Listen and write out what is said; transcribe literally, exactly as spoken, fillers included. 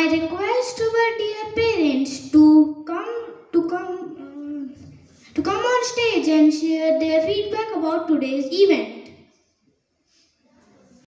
I request our dear parents to come to come uh, to come on stage and share their feedback about today's event.